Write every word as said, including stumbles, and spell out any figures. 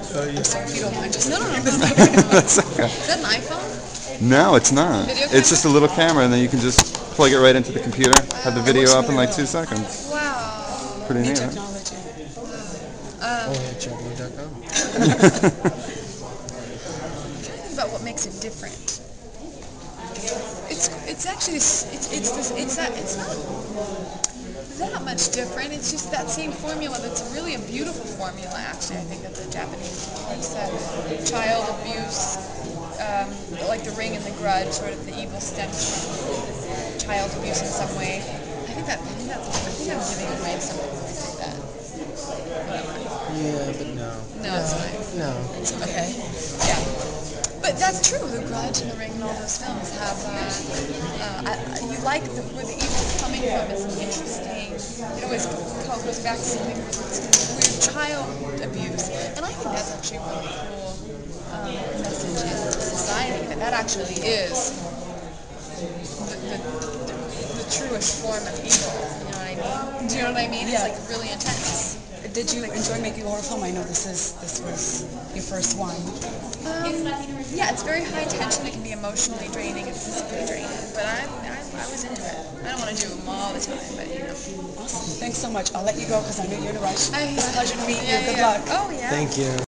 Oh, yeah. I'm sorry if you don't mind. Just No, no, no. That's okay. Is that an iPhone? No, it's not. Video It's just a little camera, and then you can just plug it right into the computer, have the video up in like two seconds. Wow. Pretty New neat, huh? technology. Um, Oh, I'm trying to think about what makes it different. It's it's actually this, it's it's this, it's that it's not that much different. It's just that same formula. That's really a beautiful formula. Actually, I think that the Japanese have said child abuse, um, like the Ring and the Grudge, sort of the evil stems from child abuse in some way. I think that I think that's I think I'm giving away something when I say that. Whatever. Yeah, but no. No, it's fine. No. Okay. Yeah. But that's true. The Grudge and The Ring and all those films have. Uh, uh, I, you like the, where the evil's coming from. It's interesting. It always co- goes back to something weird child abuse, and I think that's actually a really cool um, message in society. That that actually is the, the, the, the truest form of evil. You know what I mean? Do you know what I mean? Yeah. It's like really intense. Did you enjoy making a horror film? I know this is this was your first one. Um, yeah, it's very high tension. It can be emotionally draining and physically draining. But I, I, I was into it. I don't want to do them all the time, but you know. Awesome. Thanks so much. I'll let you go because I know you're in a rush. I, It's a pleasure to meet yeah, you. Good yeah. luck. Oh yeah. Thank you.